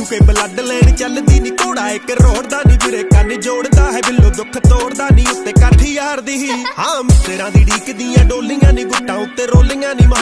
जीजू के ब्लड लैन चलदी नी घोड़ा एक रोड़दा नी वीरे कन जोड़दा है बिल्लो दुख तोड़दा नी उत्ते काठी यार दी हाँ मित्तरां दी ढीक दियां डोलियां नी गुट्टां उत्ते रोलियां नी।